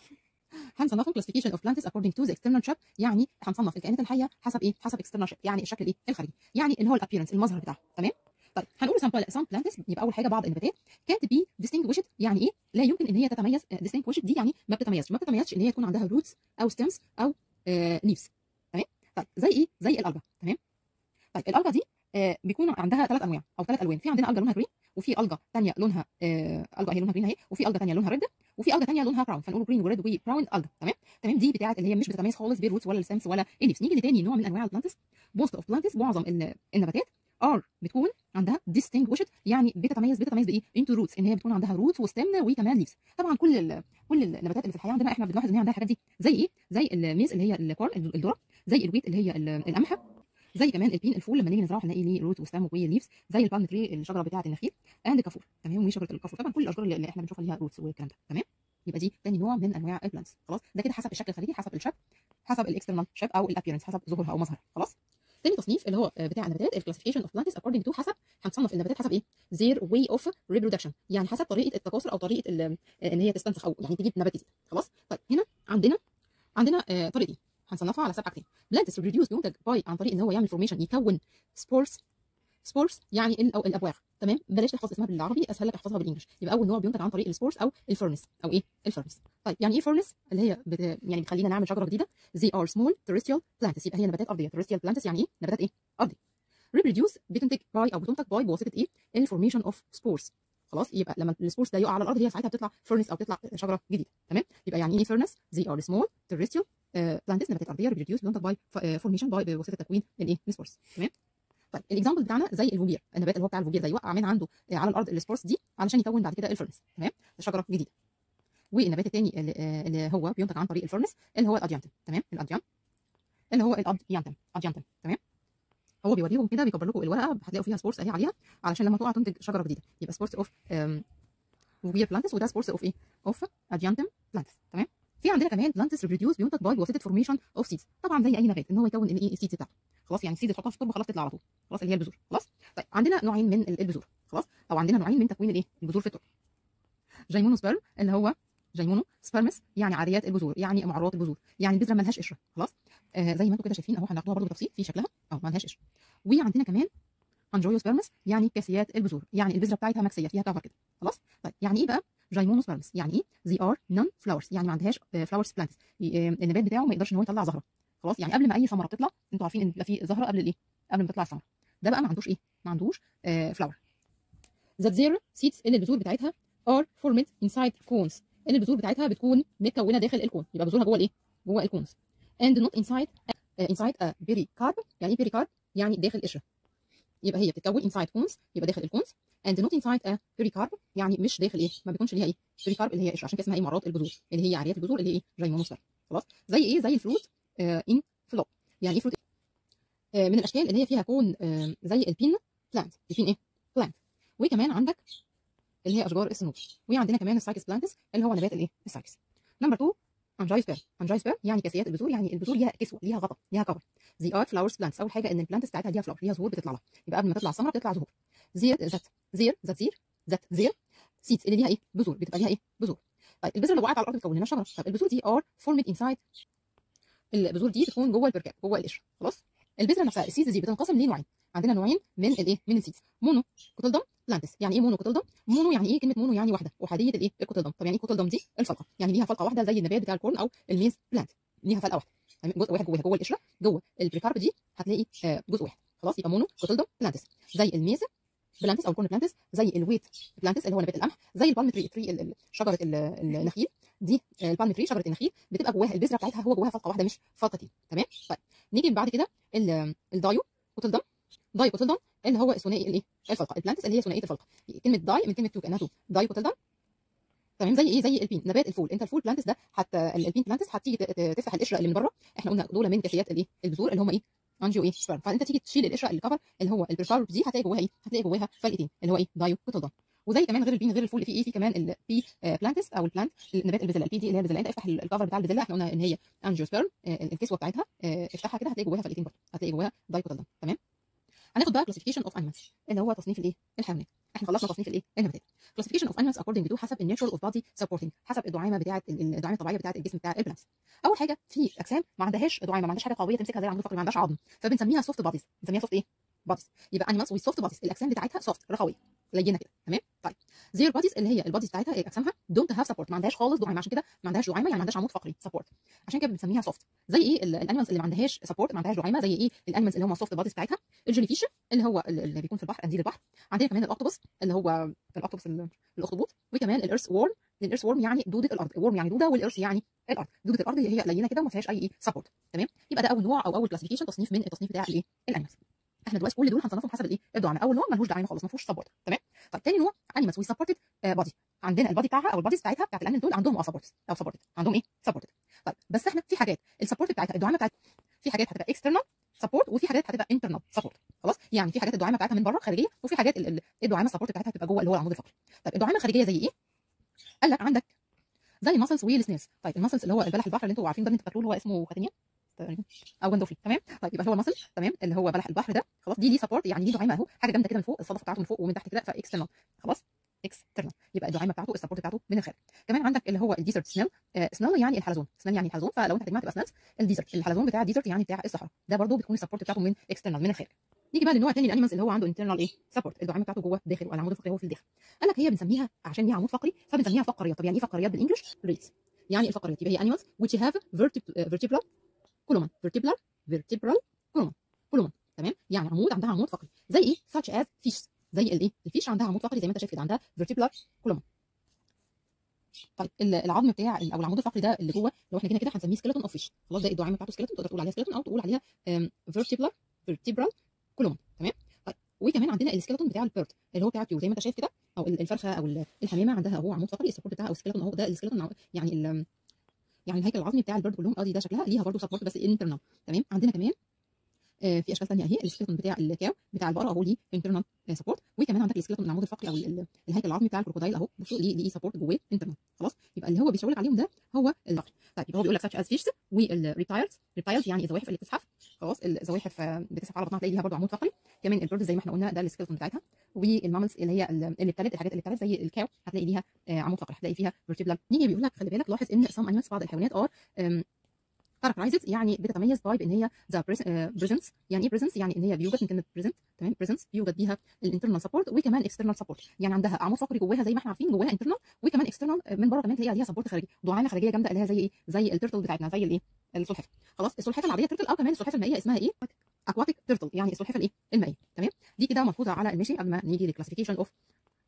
هنصنفهم كلاسيفيكيشن اوف بلانتس according to the external shape، يعني هنصنف الكائنات الحيه حسب ايه؟ حسب external shape يعني الشكل الايه؟ الخارجي، يعني اللي هو الابييرنس المظهر بتاعها. تمام؟ طيب هنقول some plants يبقى اول حاجه بعض النباتات can't be distinguished، يعني ايه؟ لا يمكن ان هي تتميز. distinguished دي يعني ما بتتميزش، ما بتتميزش ان هي يكون عندها roots او stems او leaves. تمام؟ طيب زي ايه؟ زي الالجا. تمام؟ طيب الالجا دي آه بيكون عندها ثلاث انواع او ثلاث الوان. في عندنا الجا لونها جرين، وفي الجا ثانيه لونها آه الجا هي لونها جرين اهي، وفي الجا ثانيه لونها ريد، وفي الجا ثانيه لونها براون. فنقول جرين وريد وبراون الجا. تمام؟ تمام؟ دي بتاعه اللي هي مش بتتميز خالص بالروتس ولا الستمز ولا الليفز. نيجي لتاني نوع من انواع البلانتس، موست اوف بلانتس، معظم النباتات ار بتكون عندها distinguished يعني بتتميز بتتميز بايه؟ into roots، ان هي بتكون عندها روتس وستم وكمان ليفز. طبعا كل ال كل النباتات اللي في الحياه عندنا احنا بنلاحظ ان هي عندها الحاجات دي. زي ايه؟ زي الميز اللي هي الكورن الذره، زي الويت اللي هي القمح، زي كمان البين الفول لما نيجي نزرعه هنلاقي ليه روت وستام وليفز، زي البالم تري الشجره بتاعه النخيل، اند كافور. تمام؟ وشجره الكافور طبعا كل الاشجار اللي احنا بنشوفها ليها روتس والكلام ده. تمام؟ يبقى دي تاني نوع من انواع البلانتس. خلاص؟ ده كده حسب الشكل الخارجي، حسب الشكل، حسب الاكسترنال شيب او الابييرنس، حسب ظهورها او مظهرها. خلاص؟ تاني تصنيف اللي هو بتاع النباتات الكلاسيفيكيشن اوف بلانتس according to حسب هنصنف النباتات حسب ايه؟ their way of reproduction، يعني حسب طريقه التكاثر او طريقه ان هي تستنسخ او يعني تجيب نبات جديد. خلاص؟ طيب هنا عندنا عندنا آه طريقتين هنصنفها على سبع حاجتين. بلانتس ريبروديوس بينتج باي عن طريق ان هو يعمل فورميشن يكون سبورز، سبورز يعني ال او الابواغ. تمام؟ بلاش تحفظ اسمها بالعربي، اسهل لك احفظها بالانجلش. يبقى اول نوع بينتج عن طريق السبورز او الفرنس او ايه؟ الفرنس. طيب يعني ايه فرنس؟ اللي هي بت... يعني بتخلينا نعمل شجره جديده. they are small terrestrial plants، يبقى هي نباتات ارضيه. terrestrial plants يعني ايه؟ نباتات ايه؟ ارضيه. reproduce بتنتج باي او بتنتج باي بواسطه ايه؟ الفورميشن اوف سبورز. خلاص؟ يبقى لما السبورز ده يقع على الارض هي ساعتها بتطلع فرنس او بتطلع شجره جديده. تمام؟ يبقى يعني ايه فرنس؟ they are small terrestrial plants نباتات ارضيه reproduce بتنتج باي فورميشن باي بواسطه تكوين الايه؟ السبورز. تمام؟ طيب الاكزامبل بتاعنا زي الفوبير، النبات اللي هو بتاع الفوبير ده يوقع من عنده على الارض السبورز دي علشان يكون بعد كده الفرنس. تمام؟ شجره جديده. والنبات الثاني اللي, اللي هو بينتج عن طريق الفرنس اللي هو الاديانتم. تمام؟ الاديان اللي هو الاديانتم اديانتم. تمام؟ هو بيوريهم كده، بيكبر لكم الورقه هتلاقوا فيها سبورس اهي عليها علشان لما تقع تنتج شجره جديده. يبقى سبورس اوف فوبير بلانتس، وده سبورس اوف ايه؟ اوف اديانتم بلانتس. تمام؟ في عندنا كمان بلانتس ريبروديوس بينتج باي بواسطه فورميشن اوف سيدز، طبعا زي اي نبات ان هو يكون الايه؟ السيدز بتاعته. خلاص؟ يعني السيدز تحطها في التربه خلاص تطلع على طول. خلاص؟ اللي هي البذور. خلاص؟ طيب عندنا نوعين من البذور. خلاص؟ او عندنا نوعين من تكوين الايه؟ البذور في التربه. جيمونوسبيرم اللي هو جيمونو سبيرمس يعني عاريات البذور، يعني معرات البذور، يعني البذره ما لهاش قشره. خلاص؟ آه زي ما انتم كده شايفين اهو، هناخدوها برده بالتفصيل في شكلها اهو ما لهاش قشره. وعندنا كمان انجيوسبيرمس يعني كاسيات البذور، يعني البذره بتاعتها مكسيه فيها كفر كده. خلاص؟ طيب يعني ايه بقى جيمونوسبيرمس؟ يعني ايه؟ زي ار نون فلاورز، يعني ما عندهاش فلاورز بلانتس، النبات بتاعه ما يقدرش ان هو يطلع زهره. خلاص؟ يعني قبل ما اي ثمره تطلع انتوا عارفين ان بيبقى في زهره قبل الايه؟ قبل ما تطلع الثمره. ده بقى ما عندوش ايه؟ ما عندوش آه فلاور. ذات زير سيدز اللي البذور بتاعتها ار فورمد انسايد كونز، اللي البذور بتاعتها بتكون متكونه داخل الكون، يبقى بذورها جوه الايه؟ جوه الكونز. اند نوت انسايد انسايد ا بيري كارب. يعني ايه بيري كارب؟ يعني داخل قشره، يبقى هي بتتكون inside cones، يبقى داخل الكونز، and not inside a pericarp، يعني مش داخل ايه، ما بيكونش ليها ايه pericarp اللي هي قشره، عشان كده اسمها ايه مرات البذور، اللي هي عاريات البذور، اللي هي ايه جايمونوسفير. خلاص، زي ايه، زي الفروت ان فلوب. يعني ايه فروت؟ آه من الاشكال اللي هي فيها كون آه زي البين بلانت، البين ايه بلانت. وكمان عندك اللي هي اشجار الصنوبر، وعندنا كمان السايكس بلانتس اللي هو نبات الايه السايكس. نمبر اتنين انجايوسبيرم. انجايوسبيرم يعني كاسيات البذور، يعني البذور ليها كسوه، ليها غطا، ليها كفر. زي ار فلاورز بلانتس، اول حاجه ان البلانتس بتاعتها ليها فلاور، ليها زهور بتطلع لها، يبقى قبل ما تطلع ثمره بتطلع زهور. زير ذات زير ذات زير ذات زير سيدز اللي ليها ايه بذور، بتبقى ليها ايه بذور. طيب البذره لو وقعت على الارض بتكون لنا شجره. طب البذور دي ار فورمد انسايد، البذور دي بتكون جوه البركاب، جوه القشره. خلاص، البذره نفسها السيدز دي بتنقسم لنوعين، عندنا نوعين من الايه من السيدز. مونو كوتلدم بلانتس. يعني ايه مونو كوتلدم؟ مونو يعني ايه، كلمه مونو يعني واحده، احاديه الايه الكوتلدم. طب يعني ايه كوتلدم؟ دي الفلقه، يعني ليها فلقه واحده زي النبات بتاع الكورن او الميز بلانت، ليها فلقه واحده، يعني جزء واحد جواها، جوه القشره، جوه البريكارب دي هتلاقي آه جزء واحد. خلاص، يبقى مونو كوتلدم بلانتس. زي الميز بلانتس او الكورن بلانتس، زي الويت بلانتس اللي هو نبات القمح، زي البالم تري، تري شجره النخيل دي، البالم تري شجره النخيل بتبقى جواها البذره بتاعتها هو جواها فلقه واحده مش فلقتين. تمام. طيب نيجي بعد كده الدايو كوتلدم. داي كوتلدم اللي هو ثنائي الايه الفلقه، البلانتس اللي هي ثنائيه الفلقه. كلمه داي من كلمه تو كانها تو، داي كوتلدم. تمام. زي ايه، زي البين نبات الفول. انت الفول بلانتس ده حتى البين بلانتس هتيجي تفتح القشره اللي من بره، احنا قلنا دول من كاسيات الايه البذور اللي هم ايه انجيو ايه سبرم، فانت تيجي تشيل القشره اللي كفر اللي هو البريكارب دي، هتلاقي جواها ايه هتلاقي جواها فلقتين اللي هو ايه دايو كوتلدم. وزي كمان غير البين غير الفول في ايه في كمان البي بلانتس او البلانت النبات البذله، البي دي اللي هي البذله. انت افتح الكفر بتاع البذله، احنا قلنا ان هي انجيو سبرم، الكسوه بتاعتها افتحها كده هتلاقي جواها فلقتين برضه، هتلاقي جواها دايو كوتلدم. تمام. هناخد بقى classification of animals اللي هو تصنيف الايه الحيوانات. احنا خلصنا تصنيف الايه النباتات. classification of animals according to حسب الناتشرال اوف بادي supporting، حسب الدعامه بتاعه الدعامه الطبيعيه بتاعه الجسم بتاع البلانتس. اول حاجه في اجسام ما عندهاش دعامه، ما عندهاش حاجه قويه تمسكها زي العمود الفقري، ما عندهاش عظم، فبنسميها soft bodies، بنسميها soft ايه bodies. يبقى animals with soft bodies الاجسام بتاعتها soft رخويه لينه كده. تمام. طيب their bodies اللي هي الباديز بتاعتها اجسامها don't have support، ما عندهاش خالص دعامه، عشان كده ما عندهاش دعامه يعني ما عندهاش عمود فقري support، عشان كده بنسميها soft. زي ايه الانيمالز اللي ما عندهاش support، ما عندهاش دعامه؟ زي ايه الانيمالز اللي هم soft bodies بتاعتها؟ الجيلي فيش اللي هو اللي بيكون في البحر، قنديل البحر. عندنا كمان الاوكتوبس اللي هو الاوكتوبس الاخطبوط. وكمان الارث وورم، الارث وورم يعني دوده الارض، وورم يعني دوده والارث يعني الارض. دوده الارض هي لينه كده وما فيهاش اي ايه سبورت. تمام. يبقى ده اول نوع او اول كلاسيفيكيشن، تصنيف من التصنيف بتاع الايه الانيمالز. احنا دلوقتي كل دول هنصنفهم حسب الايه الدعامه. اول نوع ملهوش دعامه خالص، ما فيهوش سبورت. تمام. طيب تاني نوع انيمالز وي سبورتد بادي، عندنا البادي بتاعها او الباديز بتاعتها بتاعت الانيمال دول عندهم اه سبورت او سبورتد، عندهم ايه سبورتد. طيب بس احنا في حاجات السبورت بتاعتها الدعامه بتاعتها في حاجات هتبقى اكسترنال سبورت وفي حاجات هتبقى انترنال سبورت. خلاص، يعني في حاجات الدعامه بتاعتها من بره خارجيه، وفي حاجات الدعامه السبورت بتاعتها هتبقى جوه اللي هو العمود الفقري. طيب الدعامه الخارجيه زي ايه؟ قال لك عندك زي الماسلز والسنيلز. طيب الماسلز اللي هو البلح البحر اللي انتوا عارفين ده، انتوا فاكروه هو اسمه خاتينيا تقريبا او جندوفلي. تمام. طيب يبقى هو الماسل. تمام. اللي هو بلح البحر ده خلاص، دي ليه سبورت، يعني ليه دعامه اهو، حاجه جامده كده من فوق، الصدفه بتاعته من فوق ومن تحت كده، فاكسترنال. خلاص، اكسترنال. يبقى الدعامه بتاعته السبورت بتاعته من الخارج. كمان عندك اللي هو الديزرت سنيل. آه سنيل يعني الحلزون، سنيل يعني الحلزون، فلو انت هتجمع تبقى سنيلز. الديزرت الحلزون بتاع الديزرت يعني بتاع الصحراء، ده برده بتكون السبورت بتاعته من اكسترنال من الخارج. نيجي بقى للنوع الثاني الانيمالز اللي هو عنده انترنال ايه سبورت، الدعامه بتاعته جوه داخل والعمود الفقري هو في الداخل. قال لك هي بنسميها عشان ليها عمود فقري فبنسميها فقريات. طب يعني ايه فقريات بالانجلش؟ ريتس. يعني الفقريات يبقى هي animals which have vertebral column، vertebral vertebral column column. تمام. يعني عمود، عندها عمود فقري. زي ايه؟ such as fish، زي الايه الفيش عندها عمود فقري زي ما انت شايف كده، عندها vertebral column. طيب العظم بتاع او العمود الفقري ده اللي جوه لو احنا جينا كده هنسميه skeleton of fish. خلاص، ده الدعامه بتاعته skeleton، تقدر تقول عليها skeleton او تقول عليها vertebral vertebral column. تمام. طيب وكمان عندنا السكeleton بتاع البيرد اللي هو بتاع الطيور زي ما انت شايف كده، او الفرخه او الحمامه عندها اهو عمود فقري، السبورت بتاعها او السكeleton اهو، ده السكeleton يعني ال يعني الهيكل العظمي بتاع البيرد كلهم. ادي ده شكلها ليها برده سبورت بس انترنال. تمام. عندنا كمان آه في اشكال ثانيه اهي، السكeleton بتاع الكاو بتاع البقره اهو ليه انترنال سبورت. وكمان عندك السكeleton العمود الفقري او الهيكل العظمي بتاع الكروكودايل اهو، بصوا ليه ليه سبورت جواه انترنال. خلاص، يبقى اللي هو بيشاور لك عليهم ده هو الفقري. طيب يبقى هو بيقول لك such as fish والريبتايلز. ريبتايلز يعني الزواحف اللي بتزحف. خلاص، الزواحف بتزحف على بطنها تلاقي ليها برده عمود فقري. كمان البيرد زي ما احنا قلنا ده السكeleton بتاعتها. والماملز اللي هي اللي بتلد، الحاجات اللي بتلد زي الكاو هتلاقي ليها عمود فقري، هتلاقي فيها vertebral. نيجي بيقول لك خلي بالك لاحظ ان some animals بعض الحيوانات ار characterized يعني بتتميز باي بان هي ذا presence. يعني ايه presence؟ يعني ان هي بيوجد من كلمه present. تمام. presence بيوجد بيها الانترنال سبورت وكمان اكسترنال سبورت، يعني عندها عمود فقري جواها زي ما احنا عارفين جواها انترنال، وكمان اكسترنال من بره كمان تلاقيها ليها سبورت خارجي، دعامه خارجيه جامده اللي هي زي ايه؟ زي التيرتل بتاعتنا، زي الايه؟ السلحفاه. خلاص، السلحفاه العاديه تيرتل او كمان السلحفاه المائيه اسمها ايه؟ aquatic turtle، يعني السلحفاه الايه؟ المائيه. تمام. دي كده ملحوظه على المشي قبل ما نيجي للكلاسيفيكيشن اوف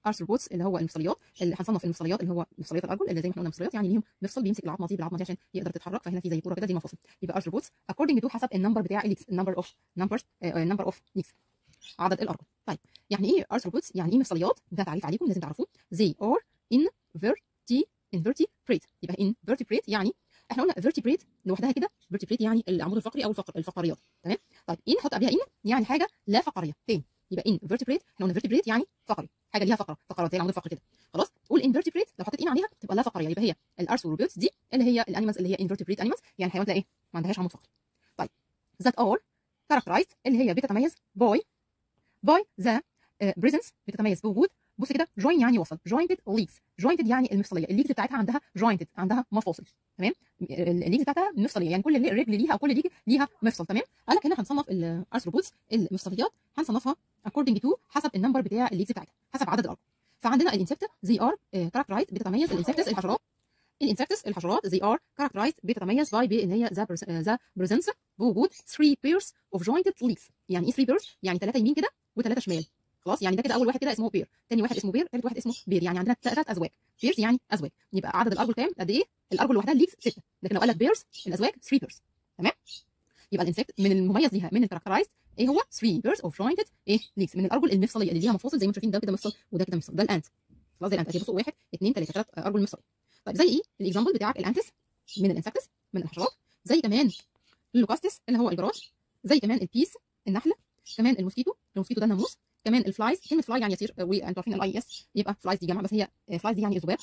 arthropods اللي هو المفصليات، اللي هنصنف المفصليات اللي هو مفصليات الارجل اللي زي ما احنا قلنا مفصليات يعني ليهم مفصل بيمسك العظمه دي بالعظمه دي عشان يقدر تتحرك، فهنا في زي كوره كده دي مفاصل. يبقى arthropods according to حسب النمبر بتاع الليكس، النمبر اوف نمبرز نمبر اوف ليكس، عدد الارجل. طيب يعني ايه arthropods؟ يعني ايه مفصليات؟ ده تعريف عليكم لازم تعرفوه. they are inverti invertebrate. يبقى invertebrate يعني احنا قلنا vertebrate لوحدها كده، vertebrate يعني العمود الفقري او الفقر الفقريات، تمام؟ طيب ان نحط قبلها ان يعني حاجه لا فقريه تاني، يبقى invertebrate احنا قلنا vertebrate يعني فقري، حاجه ليها فقره، فقرات زي العمود الفقري كده، خلاص؟ قول invertebrate لو حطيت ان عليها تبقى لا فقريه، يبقى هي الارثروبودز دي اللي هي الانيمالز اللي هي invertebrate animals، يعني الحيوانات ايه؟ ما عندهاش عمود فقري. طيب that are characterized اللي هي بتتميز by by the uh, presence بتتميز بوجود، بص كده join يعني وصل، jointed legs، jointed يعني المفصليه، الليجز بتاعتها عندها jointed، عندها مفاصل، تمام؟ الليجز بتاعتها مفصليه يعني كل رجل ليها او كل ليج ليها مفصل، تمام؟ قال لك هنا هنصنف الارثروبودز المفصليات هنصنفها according to حسب النمبر بتاع الليجز بتاعتها، حسب عدد الارجل. فعندنا الانسكت زي ار characterized بتتميز الانسكتس الحشرات، الانسكتس الحشرات زي ار characterized بتتميز by بان هي ذا ذا بريزنس بوجود three pairs of jointed legs. يعني ايه three pairs؟ يعني ثلاثه يمين كده وثلاثه شمال، خلاص؟ يعني ده كده اول واحد كده اسمه بير، ثاني واحد اسمه بير، ثالث واحد اسمه بير، يعني عندنا ثلاث ازواج. بيرز يعني ازواج، يبقى عدد الارجل كام؟ قد ايه؟ الارجل لوحدها ليكس سته، لكن لو قال لك بيرز الازواج three بيرز، تمام؟ يبقى الانسكت من المميز ليها من الكاركترايزد ايه هو؟ three pairs of jointed ايه ليكس، من الارجل المفصليه اللي ليها مفاصل زي ما انتم شايفين، ده كده مفصل وده كده مفصل، ده الانت، خلاص؟ زي الانت، بصوا واحد اثنين ثلاثه، ثلاث ارجل مفصليه. طيب زي ايه؟ الاكزامبل بتاعك الانتس من الانسكتس من الحشرات، زي كمان اللوكاستس اللي هو الجراد، زي كمان البيس النحله، كمان الموسكيتو، الموسكيتو ده الناموس، كمان الفلايز، كلمه فلاي يعني يطير وانتوا عارفين الاي اس يبقى فلايز دي جمع، بس هي فلايز دي يعني الذباب،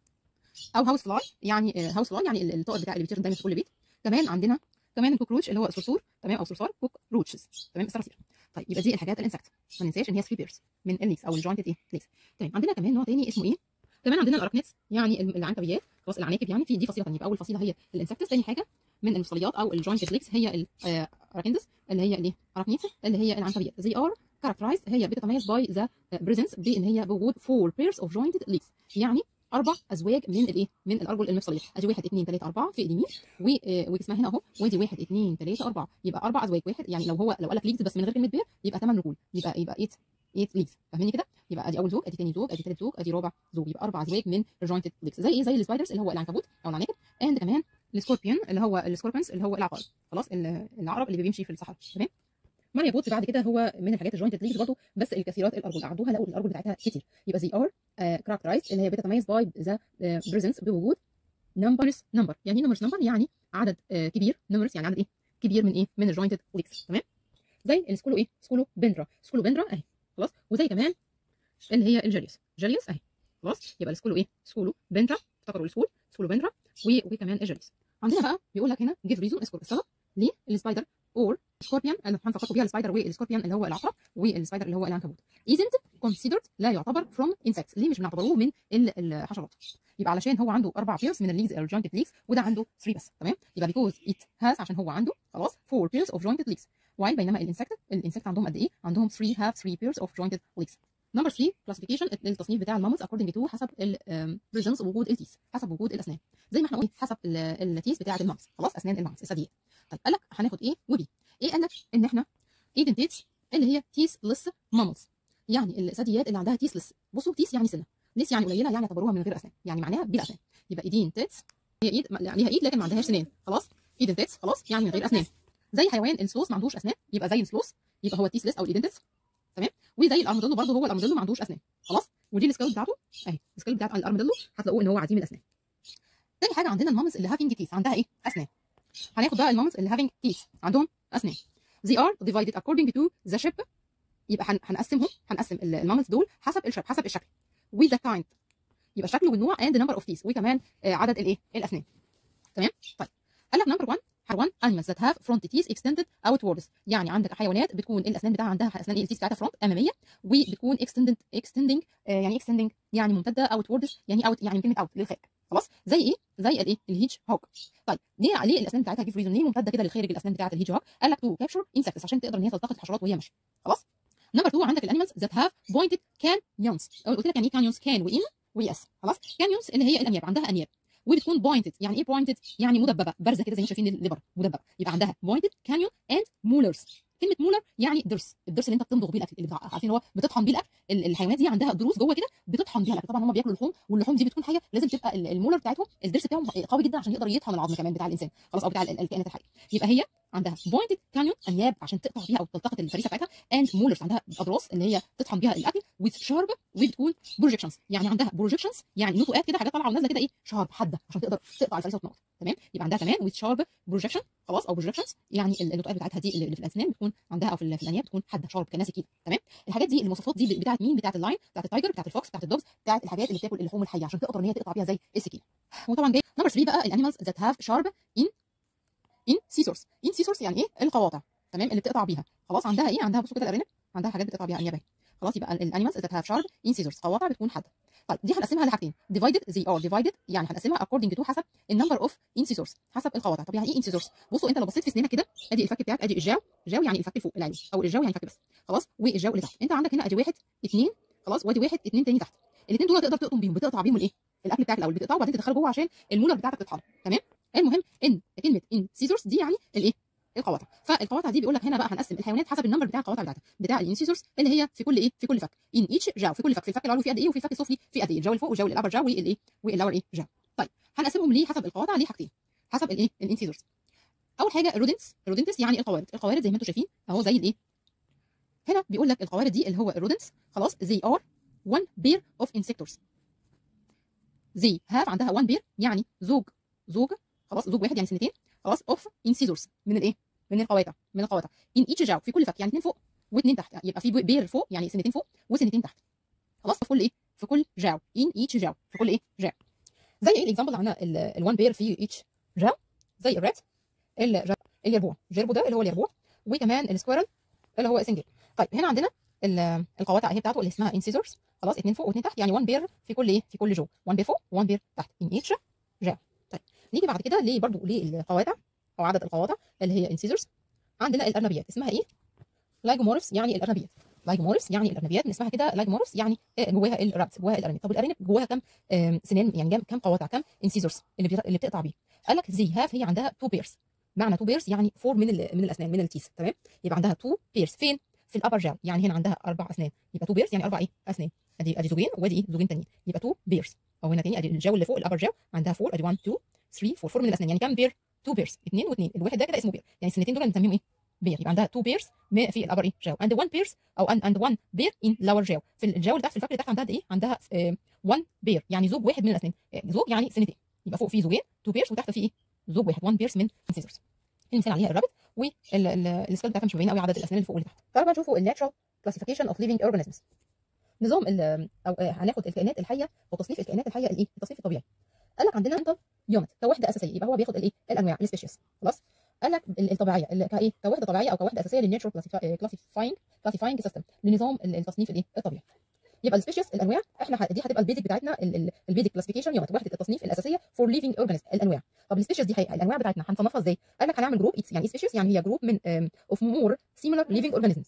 او هاوس فلاي يعني هاوس فلاي يعني الطائر بتاع اللي بيطير دايما في كل بيت. كمان عندنا كمان الكوكروتش اللي هو الصرصور، تمام؟ او صرصار كوك روتشز، تمام؟ الصراصير. طيب يبقى دي الحاجات الانسكت، ما ننساش ان هي ثري بيرز من الليكس او الجوينتد ايه ليكس. تمام. عندنا كمان نوع ثاني اسمه ايه؟ كمان عندنا الاراكنيدز يعني العنكبيات، خلاص؟ العناكب يعني في دي فصيله ثانيه، يبقى اول فصيله هي الانسكتس، ثاني حاجه من المفصليات او الجوينتد ليكس هي الاراكنيدز اللي هي الايه؟ اراكنيدز اللي هي العنكبيات. زي ار characterized هي بتتميز باي ذا بريزنس بان هي بوجود four pairs of jointed legs، يعني اربع ازواج من الايه؟ من الارجل المفصليه، ادي واحد اثنين ثلاثه اربعه في اليمين وجسمها هنا اهو، ودي واحد اثنين ثلاثه اربعه، يبقى اربع ازواج. واحد يعني لو هو لو قال لك ليجز بس من غير كلمه بير يبقى ثمان رجول، يبقى يبقى ثمانية ثمانية ليجز، فاهميني كده؟ يبقى ادي اول زوج، ادي ثاني زوج، ادي ثالث زوج، ادي رابع زوج، يبقى اربع ازواج من الجوينتد ليجز. زي ايه؟ زي السبايدرز اللي هو العنكبوت او العناكب، اند كمان السكوربيون اللي هو السكوربنس اللي هو العقرب، خلاص؟ العقرب اللي بيمشي في الصحراء، تمام؟ ماريا بوتس بعد كده هو من الحاجات الجوينتد ليجز برضه، بس الكثيرات الارجل، قعدوها لقوا الارجل بتاعتها كتير، يبقى زي ار كاركترايزد اللي هي بتتميز باي ذا بريزنس بوجود نمبرز، نمبر يعني نمبرز، نمبر يعني عدد uh, كبير، نمبرز يعني عدد ايه؟ كبير من ايه؟ من الجوينتد ليجز، تمام؟ زي السكولو ايه؟ سكولو بندرا، سكولو بندرا اهي، خلاص؟ وزي كمان اللي هي الجيريوس، جيريوس اهي، خلاص؟ يبقى السكولو ايه؟ سكولو بندرا، افتكروا السكول، سكولو بندرا وكمان الجيريوس. عندنا بقى بيقول لك هنا جيف ريزون، اذكر السبب ليه السبايدر اور سكوربيون، انا هنفكركم بيها السبايدر والسكوربيون اللي هو العقرب، والسبايدر اللي هو العنكبوت isn't considered لا يعتبر from insects، ليه مش بنعتبروه من الحشرات؟ يبقى علشان هو عنده اربع بيرز من الليجز او الجوينتد ليجز، وده عنده ثري بس، تمام؟ يبقى because it has عشان هو عنده خلاص four pairs of jointed legs، while بينما الانسكت الانسكت عندهم قد ايه؟ عندهم three have three pairs of jointed legs. نمبر ثري classification التصنيف بتاع الماموثs according to حسب البريزنس وجود التيس، حسب وجود الاسنان، زي ما احنا قلنا حسب التيس بتاعه الماموثs، خلاص؟ اسنان الماموثs الثدييات. طيب قال لك هناخد ايه وبي؟ ايه قال لك؟ ان احنا ايدنتيتس اللي هي تيس لس ماموثs، يعني الثدييات اللي عندها تيس لس. بصوا تيس يعني سنه، ليس يعني قليله، يعني اعتبروها من غير اسنان، يعني معناها بلا اسنان. يبقى ايدنتيتس هي ايد ليها ايد لكن ما عندهاش سنان، خلاص؟ ايدنتيتس خلاص يعني من غير اسنان. زي حيوان السلوث ما عندوش اسنان، يبقى زي السلوث، يبقى هو تيس لس او الايدنتيتس، تمام؟ وزي الارماديلو برضه هو الارماديلو ما عندوش اسنان، خلاص؟ ودي السكيل بتاعته اهي، السكيل بتاع الارماديلو هتلاقوه ان هو عديم الاسنان. تاني حاجه عندنا الماموثs اللي هافينج تيث، عندها ايه؟ اسنان. هناخد بقى الماموثs اللي هافينج تيث عندهم اسنان. they are divided according to the shape، يبقى هنقسمهم هنقسم الماموثs دول حسب الشكل، حسب الشكل with the kind، يبقى الشكل والنوع and number of teeth، وكمان عدد الايه؟ الاسنان، تمام؟ طيب قال لك نمبر واحد حيوان animals that have front teeth extended outwards، يعني عندك حيوانات بتكون الاسنان بتاعها عندها اسنان ايه؟ التيث بتاعتها فرونت اماميه، وبتكون extended extending آه يعني extending يعني ممتده، outwards يعني out يعني من كلمه out للخارج، خلاص؟ زي ايه؟ زي الايه؟ الهيدج هوج. طيب ليه ليه الاسنان بتاعتها جيف ريزون ليه ممتده كده للخارج الاسنان بتاعت الهيدج هوج؟ قال لك تو كابشر انسكتس عشان تقدر ان هي تلتقط الحشرات وهي ماشيه، خلاص؟ نمبر اتنين عندك الانيمالز ذات هاف بوينتد كانيونز، قلت لك يعني ايه كانيونز؟ كان وان ويس، خلاص؟ كانيونز اللي هي الانياب، عندها انياب وبتكون بوينتد، يعني ايه بوينتد؟ يعني مدببه بارزه كده زي ما شايفين الليبر مدببه، يبقى عندها بوينتد كانيون اند مولرز، كلمه مولر يعني ضرس، الضرس اللي انت بتمضغ بيه الاكل، اللي بتاع عارفين هو بتطحن بيه الاكل. الحيوانات دي عندها ضروس جوه كده بتطحن بيها الاكل. طبعا هم بياكلوا لحوم، واللحوم دي بتكون حاجه لازم تبقى المولر بتاعتهم الضرس بتاعهم قوي جدا عشان يقدر يطحن العظم كمان بتاع الانسان خلاص، او بتاع الكائنات الحيه. يبقى هي عندها بوينتد كانيون، انياب عشان تقطع بيها او تلتقط الفريسه بتاعتها، اند مولرز عندها اضراس اللي هي تطحن بيها الاكل، وذ شارب وبتكون بروجكشنز يعني عندها بروجكشنز يعني نطقات كده، حاجات طالعه ونازله كده ايه شارب حاده عشان تقدر تقطع الفريسه وتنقط. تمام. يبقى عندها كمان وذ شارب بروجكشن خلاص، او بروجكشنز يعني النطقات بتاعتها دي اللي في الاسنان بتكون عندها، او في الانياب بتكون حاده شارب كناسي كده. تمام. الحاجات دي المواصفات دي بتاعت مين؟ بتاعت اللاين، بتاعت التايجر، بتاعت الفوكس، بتاعت الدوجز، بتاعت الحاجات اللي بتاكل اللحوم الحيه عشان تقدر ان هي تقطع بيها زي السكينه. وطبعا جاي نمبر ثلاثة بقى الانيمالز ذات هاف شارب ان ان سيسورس. ان سيسورس يعني ايه؟ القواطع. تمام. اللي بتقطع بيها خلاص عندها ايه؟ عندها بصوا كده الارانب عندها حاجات بتقطع بيها انياب. خلاص. يبقى الانيمالز ذات هاف شارب ان سيسورس قواطع بتكون حاده. طيب دي هنقسمها لحاجتين، ديفايدد زي ار ديفايدد يعني هنقسمها according to حسب النمبر اوف انسيسورس، حسب القواطع. طب يعني ايه انسيسورس؟ بصوا انت لو بصيت في سنينك كده ادي الفك بتاعك، ادي الجاو، جاو يعني الفك فوق العين، او الجاو يعني فك بس خلاص، والجاو اللي تحت. انت عندك هنا ادي واحد اثنين خلاص، وادي واحد اثنين تاني تحت. الاثنين دول تقدر تقطم بيهم، بتقطع بيهم الايه؟ الاكل بتاعك الاول بتقطعه وبعدين تدخله جوه عشان المولر بتاعتك تتحضر. تمام. المهم ان كلمه ان سيسورس دي يعني الايه؟ القواطع. فالقواطع دي بيقول لك هنا بقى هنقسم الحيوانات حسب النمبر بتاع القواطع بتاعتها، بتاع الانسيسورس اللي هي في كل ايه؟ في كل فك. ان ايتش جاو في كل فك، في الفك العلوي في قد ايه، وفي الفك السفلي في قد ايه، الجاو اللي فوق والجاو الابر جاو والايه؟ واللور ايه؟ جاو. طيب هنقسمهم ليه حسب القواطع ليه حاجتين حسب الايه؟ الانسيسورس. اول حاجه الرودنتس، الرودنتس يعني القوارض، القوارض زي ما انتم شايفين اهو زي الايه؟ هنا بيقول لك القوارض دي اللي هو الرودنتس خلاص they are one pair of insectors. they have عندها one pair يعني زوج زوج خلاص، زوج واحد يعني سنتين خلاص of incisors من الايه؟ من القواطع، من القواطع in each jaw في كل فك يعني اثنين فوق واثنين تحت، يعني يبقى في بير فوق يعني سنتين فوق وسنتين تحت خلاص، في كل ايه؟ في كل جاو in each jaw في كل ايه؟ جاو. زي ايه الاكزامبل عندنا الوان بير في each جاو؟ زي الرات، اليربوع، جيربو ده اللي هو اليربوع، وكمان السكويرل اللي هو سنجل. طيب هنا عندنا القواطع اهي بتاعته اللي اسمها انسيزورز خلاص، اثنين فوق واثنين تحت يعني واحد بير في كل ايه؟ في كل جو، واحد بير فوق وواحد بير تحت ان ايتش جاو. طيب نيجي بعد كده ليه برضو للقواطع او عدد القواطع اللي هي انسيزورز. عندنا الارنبيات اسمها ايه؟ لايجومورفس يعني الارنبيات، لايجومورفس يعني الارنبيات من اسمها كده لايجومورفس يعني جواها الرابت، جواها الارنب. طب الارنب جواها كام سنان يعني كام قواطع، كام انسيزورز اللي اللي بتقطع بيه؟ قال لك زي هاف هي عندها تو بيرز، معنى تو بيرز يعني فور من من الاسنان من التيس. تمام. يبقى عندها تو بيرز فين؟ في الابر جاو، يعني هنا عندها اربع اسنان، يبقى تو بيرز يعني اربع ايه؟ اسنان. ادي ادي زوجين وادي ايه؟ زوجين تانيين، يبقى تو بيرز. او هنا تاني ادي الجاو اللي فوق الابر جاو عندها فور، ادي واحد اتنين تلاتة اربعة، فور من الاسنان يعني كام بير؟ تو بيرز، اثنين واثنين، الواحد ده كده اسمه بير، يعني السنتين دول بنسميهم ايه؟ بير. يبقى عندها تو بيرز في الابر ايه؟ جاو، اند واحد بيرز او اند واحد بير ان لور جاو. في الجاو اللي تحت في الفك اللي تحت عندها ايه؟ عندها واحد بير يعني زوج واحد من الاسنان، زوج يعني سنتين، يبقى فوق في زوجين تو بيرز وتحت في ايه؟ زوج واحد، واحد بيرز من السيزرز. المثال عليها الرابط، والسكال بتاعتها مش مبينه قوي عدد الاسنان اللي فوق واللي تحت. تعالوا بقى نشوفوا الناتشرال كلاسيفيكيشن اوف ليفينج اورجانيزمز. نظام او هناخد الكائنات الحيه وتصنيف الكائنات الحيه الايه؟ التصنيف الطبيعي. قال لك عندنا انتل يونت كوحده اساسيه، يبقى هو بياخد الايه؟ الانواع السبيشيز خلاص. قال لك الطبيعيه كايه؟ كوحده طبيعيه او كوحده اساسيه للناتشرال كلاسيفاينج كلاسيفاينج سيستم لنظام التصنيف الايه؟ الطبيعي. يبقى السبيشيز الانواع، احنا دي هتبقى البيزك بتاعتنا، البيزك كلاسيفيكيشن يونت وحده التصنيف الاساسيه فور ليفينج اورجانيزم الانواع. طب السبيشيز دي هي الانواع بتاعتنا هنصنفها ازاي؟ قال لك هنعمل جروب اتس، يعني سبيشيز يعني هي جروب من اوف مور سيميلر ليفينج اورجانيزمز.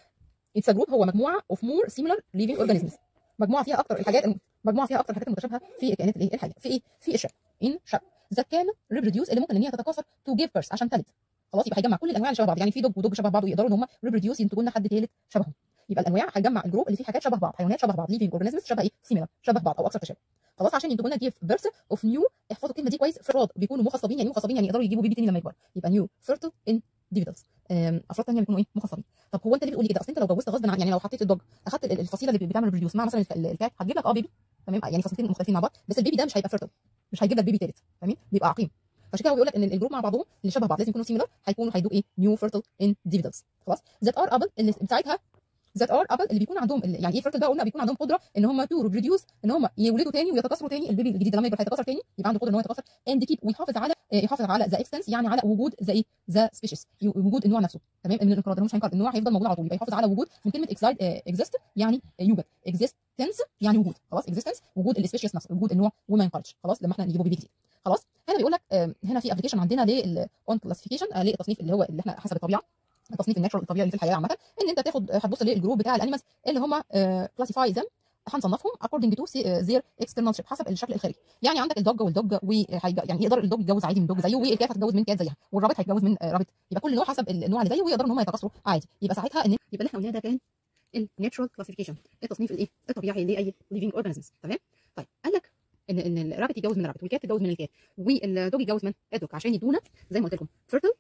اتس جروب هو مجموعه اوف مور سيميلر ليفينج اورجانيزمز، مجموعه فيها اكتر الحاجات مجموعه فيها اكتر الحاجات المتشابهه في الكائنات الايه؟ الحيه. في ايه؟ في الشب ان شب ذات كان ريبروديوس اللي ممكن ان هي تتكاثر تو جيف بيرث عشان تلد خلاص. يبقى هيجمع كل الانواع اللي شبه بعض، يعني في دوج ودوج شبه بعض ويقدروا ان هم ريبروديوس ينتجوا لنا حد ثالث شبههم. يبقى الانواع هتجمع الجروب اللي فيه حاجات شبه بعض، حيوانات شبه بعض، ليفينج اورجانيزمز شبه ايه؟ سيميلر شبه بعض او اكثر تشابه خلاص، عشان ينتجوا لنا جيف بيرث اوف نيو. احفظوا الكلمه دي كويس، افراد بيكونوا مخصبين، يعني مخصبين يعني يقدروا يجيبوا بيبي تاني لما يكبر، يبقى نيو فيرتل ان ديفيدلز، افراد ثانيه بيكونوا ايه؟ مخصبين. طب هو انت ليه بتقول لي كده؟ اصل انت لو جوزت غصب عن، يعني لو حطيت الدوج اخدت الفصيله اللي بتعمل ريبروديوس مع مثلا الكات هتجيب لك اه بيبي، تمام، يعني فصيلتين مختلفين مع بعض، بس البيبي ده مش هيبقى فيرتل، مش هيجيب لك بيبي ثالث، تمام، بيبقى عقيم. فعشان كده هو بيقول لك ان الجروب مع بعضهم اللي شبه بعض لازم يكونوا سيميلر، هيكونوا هيدوق ايه؟ نيو فيرتل ان ديفيدلز خلاص. ذات ار ابل اللي بتاعتها ذات ار ابل اللي بيكون عندهم يعني ايه فيرتل بقى؟ قلنا بيكون عندهم قدره ان هم تو ريبروديوس، ان هم يولدوا تاني ويتكاثروا تاني، البيبي الجديد لما يكبر هيتكاثر تاني، يبقى عنده قدره ان هو يتكاثر اند كيب، ويحافظ على يحافظ على ذا اكستنس يعني على وجود ذا ايه؟ ذا سبيشيز، وجود النوع نفسه، تمام، ان الانقراض مش هينقرض، النوع هيفضل موجود على طول، يبقى يحافظ على وجود من كلمه اكزايد اكزيست يعني يوجد، اكزيستنس يعني وجود خلاص، اكزيستنس وجود السبيشيز نفسه، وجود النوع وما ينقرضش خلاص لما احنا نجيبه بيبي جديد خلاص. هنا بيقول لك هنا في ابلكيشن عندنا للاون كلاسيفيكيشن للتصنيف اللي هو اللي احنا حسب الطبيعه، التصنيف الناتشرال الطبيعي اللي في الحياه عامه، ان انت تاخد هتبص للجروب بتاع الانيمالز اللي هم كلاسيفاي ذم هنصنفهم according to their external shape حسب الشكل الخارجي. يعني عندك الدوج والدوج وهيج... يعني يقدر الدوج يتجوز عادي من دوج زيه، والكات هتتجوز من كات زيها، والرابط هيتجوز من رابط. يبقى كل نوع حسب النوع اللي زيه ويقدروا ان هم يتكاثروا عادي. يبقى ساعتها ان يبقى اللي احنا قلناه ده كان الناتشرال كلاسيفيكيشن، التصنيف الايه الطبيعي لاي living organisms. تمام. طيب قال لك ان ان الرابط يتجوز من الرابط، والكات تتجوز من الكات، والدوج يتجوز من الدوج، عشان يدونا زي ما قلت لكم fertile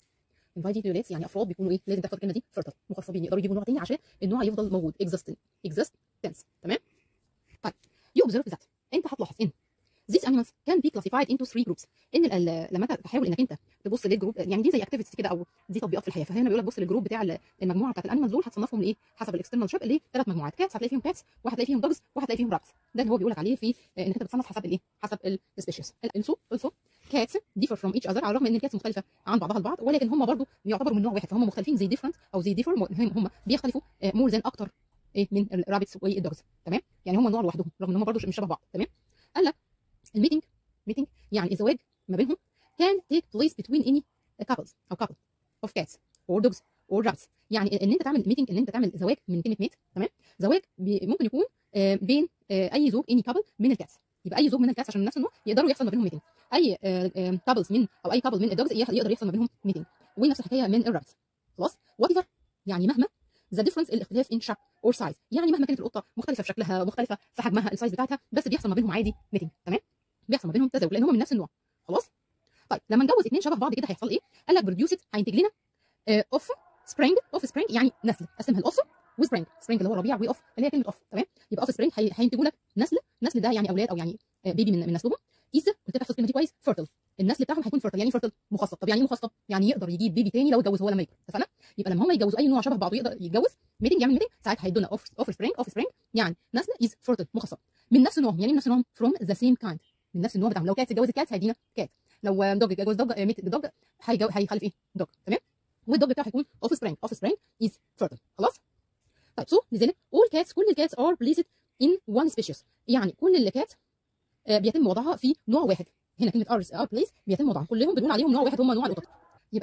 invited يعني افراد بيكونوا ايه، لازم تحفظ الكلمه دي fertile مخصبين، يقدروا يجيبوا نوع تاني عشان النوع يفضل موجود existing existence. تمام. طيب you observe that انت هتلاحظ ان these animals can be classified into three groups. ان لما انت تحاول انك انت تبص للجروب، يعني دي زي اكتيفيتيز كده او دي تطبيقات في الحياه، فهنا بيقول لك بص للجروب بتاع المجموعه بتاعت الانيمالز دول، هتصنفهم لايه حسب الاكسترنال شيب اللي ثلاث مجموعات. كاتس هتلاقي فيهم كاتس، وهتلاقي فيهم دوجز، وهتلاقي فيهم رابس. ده اللي هو بيقول لك عليه في انك انت بتصنف حسب الايه حسب السبيشيز. السو السو كاتس differ from each other، على الرغم ان الكاتس مختلفه عن بعضها البعض، ولكن هم برضو يعتبروا من نوع واحد، فهم مختلفين زي different او زي differ، هم, هم بيختلفوا مور ذان اكتر ايه من الرابتس والدوجز. تمام. يعني هم نوع لوحدهم رغم ان هم برضو مش شبه بعض. تمام. قال لك الميتنج meeting يعني الزواج ما بينهم can take place between any couples او couple of cats or dogs or rabbits. يعني ان انت تعمل meeting، ان انت تعمل زواج من كلمه ميت. تمام. زواج ممكن يكون بين اي زوج any couple من الكاتس، يبقى اي زوج من الكاتس عشان من نفس النوع يقدروا يحصل ما بينهم meeting. اي couples من او اي couple من الدوجز يقدر يحصل ما بينهم meeting. ونفس الحكايه من الرابتس. خلاص. whatever يعني مهما the difference الاختلاف in shape or size، يعني مهما كانت القطه مختلفه في شكلها، مختلفه في حجمها، السايز بتاعتها، بس بيحصل ما بينهم عادي meeting. تمام. بيحصل ما بينهم تزاوج لان هم من نفس النوع. خلاص. طيب لما نجوز اثنين شبه بعض كده هيحصل ايه؟ قال لك بروديوسد هينتج لنا اوف سبرينج. اوف سبرينج يعني نسل، قسمها الاوف وسبرينج. سبرينج اللي هو الربيع، واوف اللي هي كلمه اوف. تمام. يبقى اوف سبرينج هينتجوا لك نسل. نسل ده يعني اولاد او يعني بيبي من من نسلهم. ايز كنت تحفظ الكلمه دي كويس، فيرتل. النسل بتاعهم هيكون فيرتل. يعني فيرتل مخصب. طب يعني ايه مخصب؟ يعني يقدر يجيب بيبي تاني لو اتجوز هو لما يكبر. اتفقنا؟ يبقى لما هم يتجوزوا اي نوع شبه بعضه يقدر يتجوز ميتنج، يعمل ميتنج، ساعتها هيدونا اوف اوف سبرينج. اوف سبرينج يعني نسل از فيرتل مخصب من نفس نوعهم. يعني من نفس نوعهم فروم ذا سيم كايند، من نفس النوع بتاعهم. لو كات اتجوزت كات هيدينا كات، لو دوج اتجوز دوج ميت دوج هيخلف ايه دوج. تمام. والدوج بتاعه هيكون اوف سبرينج. اوف سبرينج از فيرتل. خلاص. طيب سو لذلك all cats كل الكاتس are placed in one species، يعني كل الكات بيتم وضعها في نوع واحد. هنا كلمه are are placed بيتم وضعهم كلهم بنقول عليهم نوع واحد، هم نوع القطط. يبقى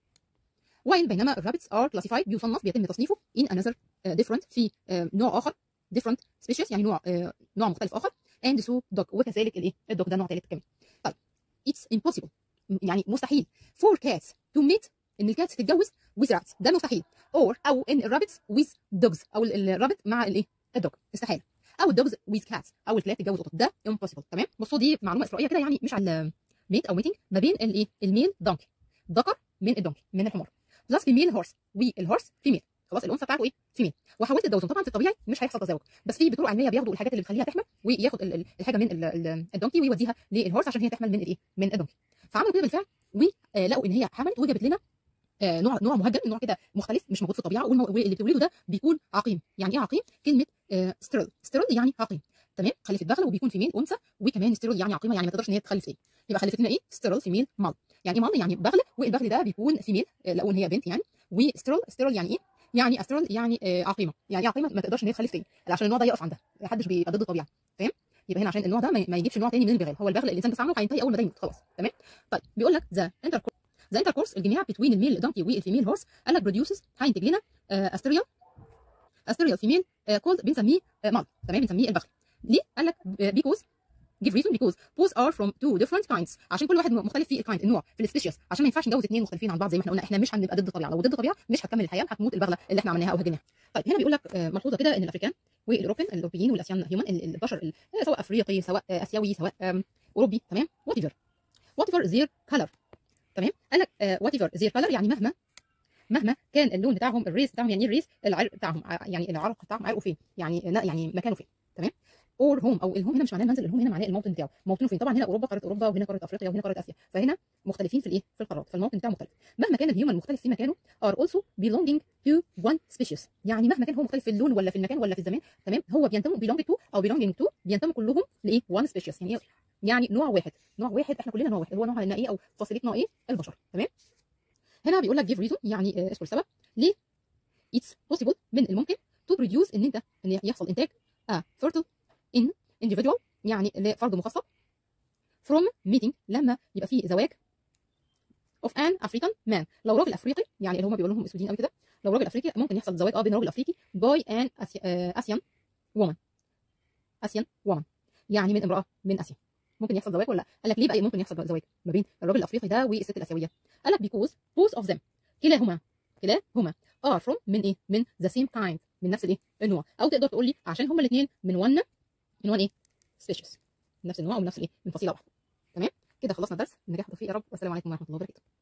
while بينما الرابتس are classified بيصنف بيتم تصنيفه in another uh, different في uh, نوع اخر different species، يعني نوع uh, نوع مختلف اخر. and so dog وكذلك الايه الدوج ده نوع ثالث كمان. طيب it's impossible يعني مستحيل for cats to mate ان الكاتس تتجوز with rats، ده مستحيل. or او ان الرابتس with dogs او الرابت مع الايه الدوج، استحاله. او الدوجز with cats او الكلاب تتجوز قطط، ده impossible. تمام. بصوا دي معلومه اسرائيليه كده، يعني مش على ميت او ميتنج ما بين الايه الميل دونكي، ذكر من الدونكي من الحمار، بلس فيميل هورس، والهورس فيميل. خلاص. الانثى بتاعته ايه فيميل. وحاولت تجوزهم. طبعا في الطبيعي مش هيحصل تزاوج، بس في بطرق علميه بياخدوا الحاجات اللي بتخليها تحمل، وياخد الحاجه من الدونكي ويوديها للهورس عشان هي تحمل من الايه من الدونكي. فعملوا كده بالفعل، ولقوا ان هي حملت وجابت لنا آه نوع نوع مهجن، نوع كده مختلف مش موجود في الطبيعه، واللي بتولده ده بيكون عقيم. يعني ايه عقيم؟ كلمه آه ستيرل. ستيرل يعني عقيم. تمام. خلفت بغل وبيكون فيميل انثى، وكمان ستيرل يعني عقيمه، يعني ما تقدرش ان هي تخلف تاني. يبقى خلفت لنا ايه ستيرل فيميل مال. يعني ايه مال؟ يعني بغل، والبغل ده بيكون فيميل، آه لقوا ان هي بنت يعني. وستيرل ستيرل يعني ايه؟ يعني استرل يعني آه عقيمه. يعني ايه عقيمه؟ ما تقدرش ان هي تخلف تاني، عشان النوع ده يقف عندها، ما حدش بيبقى ضد الطبيعه. فاهم؟ يبقى هنا عشان النوع ده ما يجيبش نوع تاني من البغال، هو البغل الانسان بس عمله هينتهي اول ما ده يموت خلاص. تمام. طيب بيقول لك ذا انتر ذا انتر كورس الجماع بين الميل دونكي والفيميل هورس، قال لك بروديوسز هينتج لنا استريال استريال فيميل كولد بنسميه مال. تمام. بنسميه البغل. ليه؟ قال لك بيكوز give reason because both are from two different kinds، عشان كل واحد مختلف في الكايند النوع في السبيشيز، عشان ما ينفعش نجوز اثنين مختلفين عن بعض زي ما احنا قلنا. احنا مش هنبقى ضد الطبيعه، لو ضد الطبيعه مش هتكمل الحياه، هتموت البغله اللي احنا عملناها او هجيناها. طيب هنا بيقول لك ملحوظه كده ان الافريكان والاوروبيين الاوروبيين والاسيان هيومن البشر سواء افريقي سواء اسيوي سواء اوروبي، تمام، وات ايفر وات ايفر زير كلر. تمام. قال لك وات ايفر زير كلر يعني مهما مهما كان اللون بتاعهم، الريس بتاعهم. يعني ايه الريس؟ العرق بتاعهم، يعني العرق بتاعهم عرقه فين، يعني يعني مكانه فين. تمام. اور هوم او الهوم هنا مش معناه المنزل، الهوم هنا معناه الموطن بتاعه، موطنه فين. طبعا هنا اوروبا قاره اوروبا، وهنا قاره افريقيا، وهنا قاره اسيا، فهنا مختلفين في الايه في القارات، فالموطن بتاعه مختلف. مهما كان الهيومن مختلف في مكانه are also belonging to one species، يعني مهما كان هو مختلف في اللون ولا في المكان ولا في الزمان، تمام، هو بينتموا belong to او belonging to بينتموا كلهم لايه one species. يعني ايه؟ يعني نوع واحد. نوع واحد، احنا كلنا نوع واحد، هو نوع ايه او فصيلتنا ايه البشر. تمام. هنا بيقول لك give reason يعني اذكر سبب ليه it's possible من الممكن to produce ان انت ان يحصل انتاج a fertile in individual يعني لفرد مخصب from meeting لما يبقى فيه زواج of an African man. لو راجل افريقي، يعني اللي هم بيقولوا لهم اسودين قوي كده، لو راجل افريقي ممكن يحصل زواج اه بين راجل افريقي by an Asian woman. اسيان وومن، يعني من امراه من اسيا. ممكن يحصل زواج ولا لا؟ قال لك ليه بقى ممكن يحصل زواج ما بين الراجل الافريقي ده والست الاسيويه؟ قال لك because both of them، كلاهما كلاهما are from من ايه؟ من the same kind، من نفس الايه؟ النوع، او تقدر تقول لي عشان هما الاثنين من one من one ايه؟ species، من نفس النوع ومن نفس الايه؟ من فصيله واحده. تمام؟ كده خلصنا الدرس، النجاح والتوفيق يا رب، والسلام عليكم ورحمه الله وبركاته.